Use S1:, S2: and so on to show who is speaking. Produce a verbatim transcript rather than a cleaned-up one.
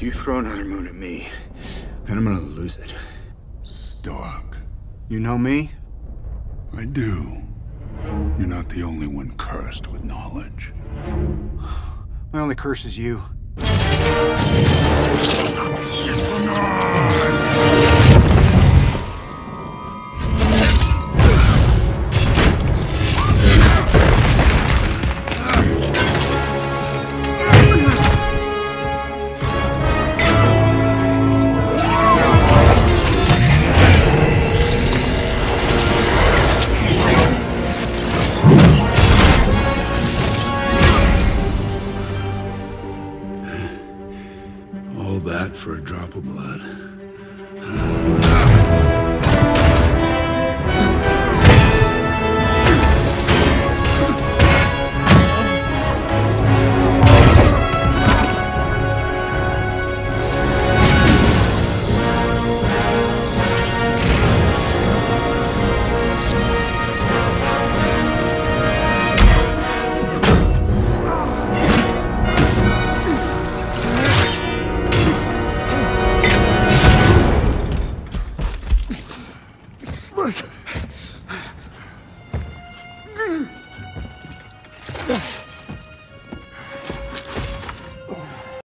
S1: You throw another moon at me, and I'm gonna lose it.
S2: Stark.
S1: You know me?
S2: I do. You're not the only one cursed with knowledge.
S1: My only curse is you.
S2: All that for a drop of blood.